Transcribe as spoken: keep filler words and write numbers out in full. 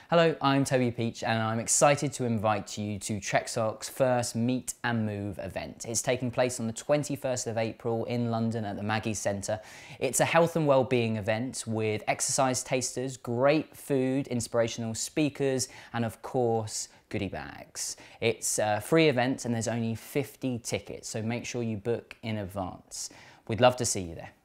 Hello, I'm Toby Peach and I'm excited to invite you to Trekstock's first Meet and Move event. It's taking place on the twenty-first of April in London at the Maggie's Centre. It's a health and wellbeing event with exercise tasters, great food, inspirational speakers, and of course, goodie bags. It's a free event and there's only fifty tickets, so make sure you book in advance. We'd love to see you there.